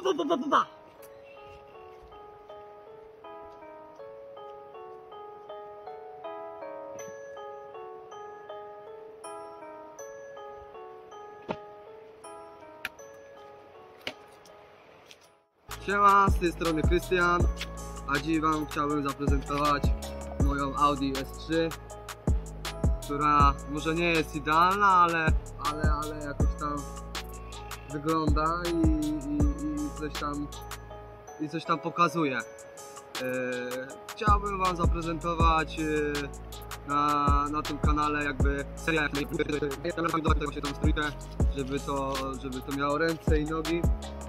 Siema, z tej strony Krystian, a dziś wam chciałbym zaprezentować moją Audi S3, która może nie jest idealna, ale jakoś tam wygląda i coś tam pokazuje. Chciałbym wam zaprezentować na tym kanale jakby serię, właśnie tą trójkę, żeby to miało ręce i nogi.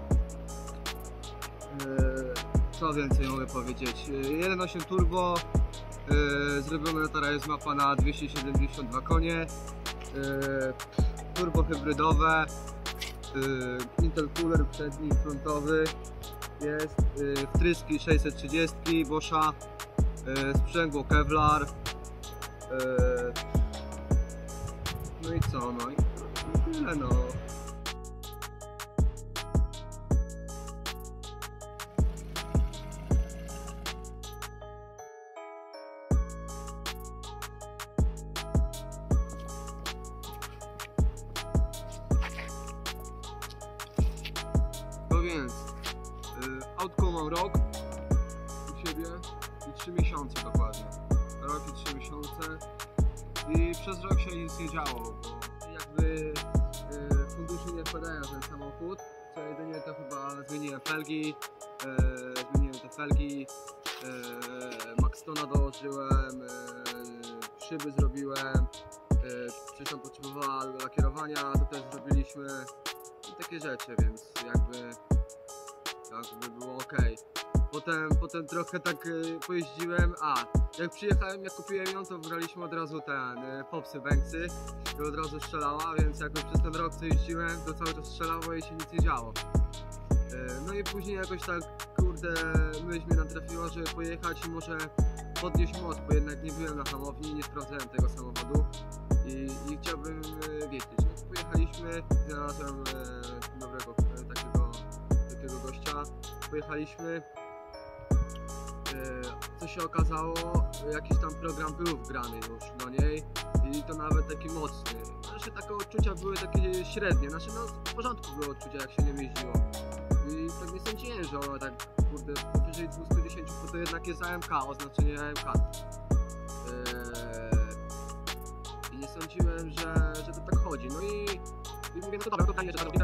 Co więcej mogę powiedzieć? 1.8 turbo, zrobiona teraz jest mapa na 272 konie, turbo hybrydowe, intercooler przedni, frontowy jest, wtryski 630 Boscha, sprzęgło Kevlar, no i co, no i tyle, no. No więc, autko mam rok u siebie i 3 miesiące dokładnie. Rok i 3 miesiące i przez rok się nic nie działo, bo jakby fundusze nie wpadają na ten samochód, co jedynie to chyba zmieniłem felgi, Maxtona dołożyłem, szyby zrobiłem, coś tam potrzebowała lakierowania, to też zrobiliśmy. I takie rzeczy, więc jakby było ok. Potem trochę tak pojeździłem, jak przyjechałem, jak kupiłem ją, to wybraliśmy od razu popsy Banksy i od razu strzelała, więc jakoś przez ten rok co jeździłem, to cały czas strzelało i się nic nie działo. No i później jakoś tak, kurde, myśl mnie natrafiła, żeby pojechać i może podnieść moc, bo jednak nie byłem na hamowni, nie sprawdzałem tego samochodu i chciałbym wiedzieć. No, pojechaliśmy, znalazłem dobrego takiego gościa, pojechaliśmy, co się okazało, jakiś tam program był wgrany już do niej i to nawet taki mocny. Znaczy takie odczucia były takie średnie, znaczy no w porządku były odczucia, jak się nie jeździło. I tak nie sądziłem, że ona tak, kurde, powyżej 210, bo to jednak jest AMK, oznaczenie AMK. I nie sądziłem, że to tak chodzi. No i mówię, no to dobra, to fajnie, że to robi,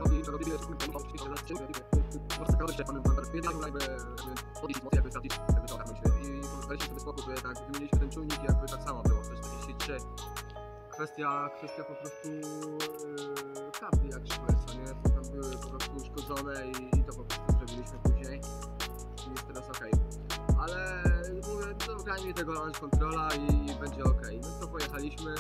i daliśmy sobie spokój, bo jednak wymieniliśmy ten czujnik i jakby tak samo było, 143. Kwestia po prostu kabli, jak szły, co nie? Tam były po prostu uszkodzone i to po prostu zrobiliśmy później i jest teraz ok. Ale mówię, no graj mi tego launch controla i będzie ok. No to pojechaliśmy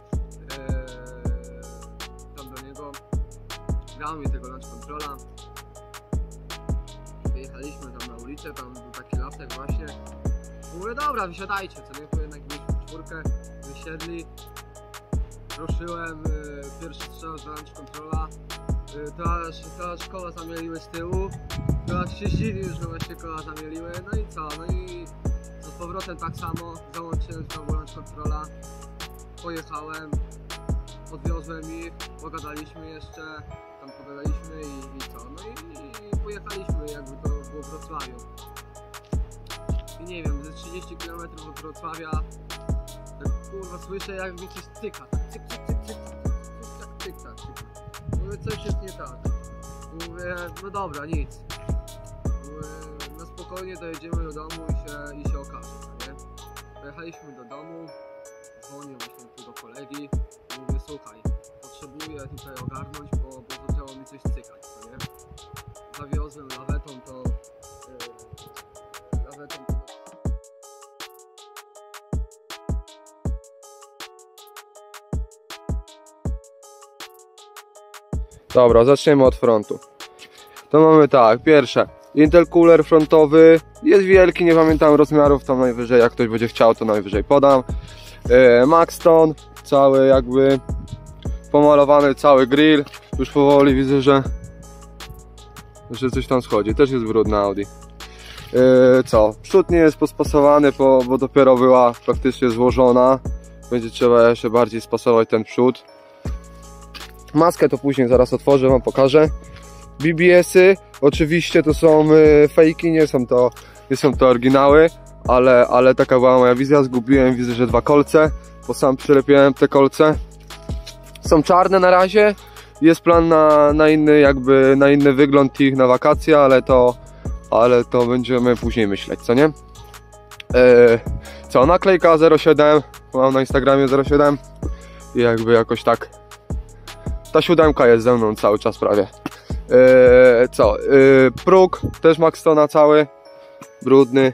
tam do niego, grał mi tego launch controla, wyjechaliśmy tam na ulicę, tam był taki lasek właśnie. Mówię, dobra, wysiadajcie, co nie? To jednak mieliśmy czwórkę, wysiedli. Ruszyłem, pierwszy strzał z launch controla, to aż koła zamieliły z tyłu, to aż się zdziwił, że właśnie koła zamieliły, no i co, no i z powrotem tak samo, załączyłem znowu launch controla, pojechałem, odwiozłem ich, pogadaliśmy jeszcze, tam pogadaliśmy i co, no i pojechaliśmy, jakby to było w Wrocławiu. I nie wiem, ze 30 km od Wrocławia, tak kurwa słyszę, jak mi coś cyka, cyk. Mówię, coś jest nie tak. Mówię, no dobra, nic. Mówię, na spokojnie dojedziemy do domu i się okaże, nie? Pojechaliśmy do domu, dzwonię właśnie tu do kolegi. Mówię, słuchaj, potrzebuję tutaj ogarnąć, bo zaczęło mi coś cykać, nie? Zawiozłem lawetą to... Dobra, zaczniemy od frontu. To mamy tak, pierwsze, intercooler frontowy, jest wielki, nie pamiętam rozmiarów, tam najwyżej, jak ktoś będzie chciał, to najwyżej podam. Maxton, cały jakby pomalowany, cały grill, już powoli widzę, że że coś tam schodzi. Też jest brudna Audi. Co? Przód nie jest pospasowany, bo dopiero była praktycznie złożona. Będzie trzeba jeszcze bardziej spasować ten przód. Maskę to później zaraz otworzę, wam pokażę. BBS-y oczywiście to są fejki, nie są to oryginały, ale taka była moja wizja. Zgubiłem, widzę, że 2 kolce, bo sam przylepiłem te kolce. Są czarne na razie. Jest plan na inny wygląd ich na wakacje, ale to będziemy później myśleć, co nie? Co, naklejka 07, mam na Instagramie 07 i jakby jakoś tak ta 7 jest ze mną cały czas prawie. Próg też Maxtona cały, brudny,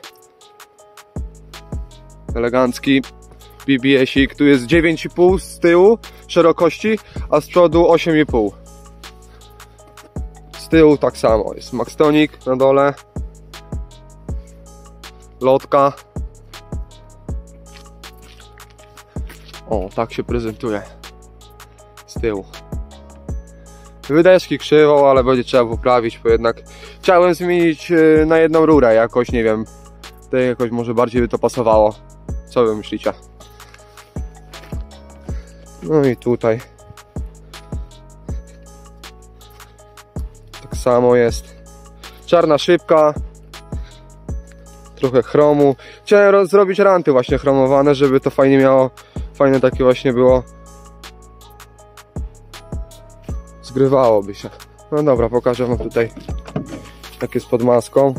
elegancki. BBS-ik, tu jest 9,5 z tyłu szerokości, a z przodu 8,5. Z tyłu tak samo, jest Maxtonik na dole, lotka. O, tak się prezentuje z tyłu. Wydeszki krzywą, ale będzie trzeba poprawić, bo jednak chciałem zmienić na jedną rurę jakoś, nie wiem, to jakoś może bardziej by to pasowało. Co wy myślicie? No i tutaj tak samo jest. Czarna szybka, trochę chromu. Chciałem zrobić ranty właśnie chromowane, żeby to fajnie miało, fajne takie właśnie było. Zgrywałoby się. No dobra, pokażę wam tutaj, jak jest pod maską.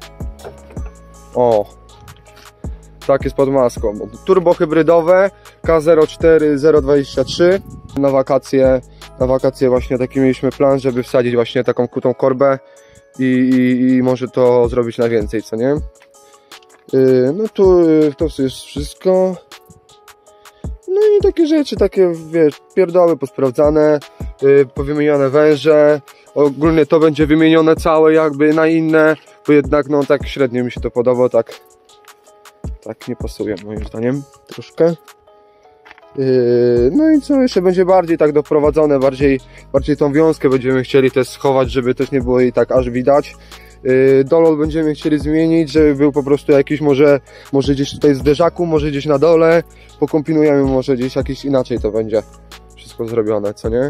O, tak jest pod maską. Turbo hybrydowe K04023. Na wakacje właśnie taki mieliśmy plan, żeby wsadzić właśnie taką kutą korbę i może to zrobić na więcej, co nie? No tu to jest wszystko. No i takie rzeczy, takie wiesz, pierdoły posprawdzane, powymienione węże. Ogólnie to będzie wymienione całe jakby na inne, bo jednak no tak średnio mi się to podoba, tak nie pasuje moim zdaniem troszkę. No i co jeszcze będzie bardziej tak doprowadzone, bardziej tą wiązkę będziemy chcieli też schować, żeby też nie było jej tak aż widać. Dolot będziemy chcieli zmienić, żeby był po prostu jakiś może gdzieś tutaj z zderzaku, może gdzieś na dole, pokombinujemy, może gdzieś jakiś inaczej to będzie wszystko zrobione, co nie?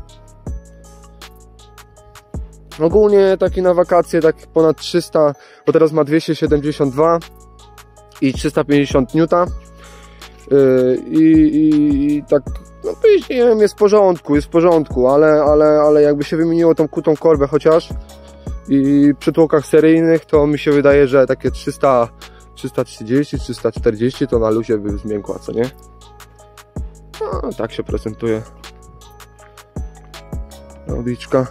Ogólnie taki na wakacje tak ponad 300, bo teraz ma 272 i 350 N. I tak no później jest w porządku, ale jakby się wymieniło tą kutą korbę chociaż i przy tłokach seryjnych to mi się wydaje, że takie 330, 340 to na luzie by zmiękła, co nie? No tak się prezentuje Audiczka.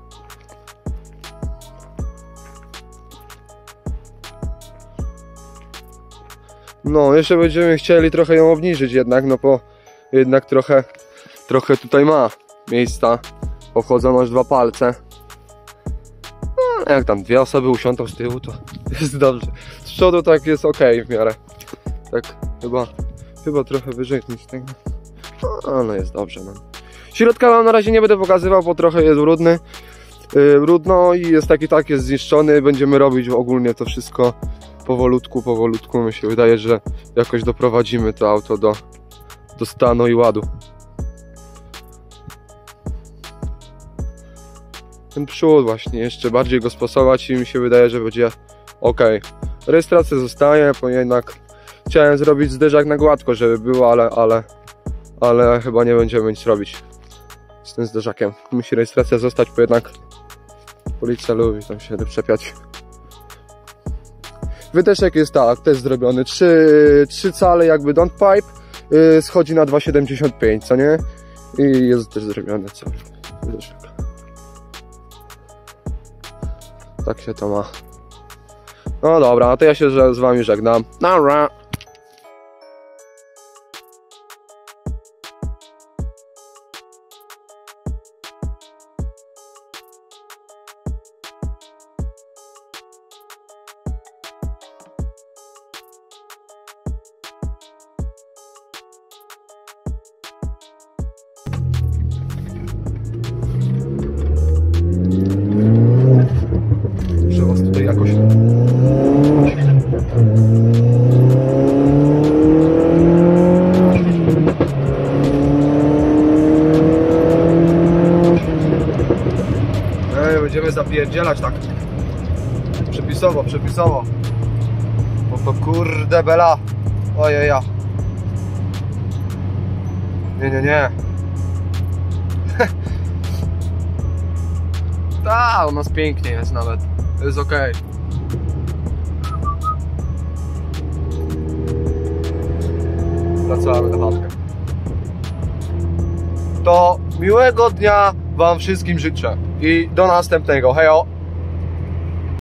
No, jeszcze będziemy chcieli trochę ją obniżyć jednak, no bo jednak trochę tutaj ma miejsca, bo wchodzą aż 2 palce. No, jak tam 2 osoby usiądą z tyłu, to jest dobrze. Z przodu tak jest ok w miarę. Tak chyba trochę wyżej niż tego. No, ale jest dobrze. No. Środka wam na razie nie będę pokazywał, bo trochę jest brudny. Brudno i jest jest zniszczony. Będziemy robić ogólnie to wszystko powolutku. Mi się wydaje, że jakoś doprowadzimy to auto do stanu i ładu. Ten przód właśnie jeszcze bardziej go spasować i mi się wydaje, że będzie ok. Rejestracja zostaje, bo jednak chciałem zrobić zderzak na gładko, żeby było, ale chyba nie będziemy nic robić z tym zderzakiem. Musi rejestracja zostać, bo jednak policja lubi tam się doczepiać. Wydeszek jest tak, też zrobiony 3 cale jakby don't pipe, schodzi na 2,75, co nie? I jest też zrobiony cały wydeszek. Tak się to ma. No dobra, to ja się z wami żegnam. Nara! zapierdzielać tak. Przepisowo. Bo to kurde bela. Ojeja. Nie. Ta, u nas pięknie jest nawet. Jest okej. Wracamy do chatkę. To miłego dnia wam wszystkim życzę i do następnego. Hejo!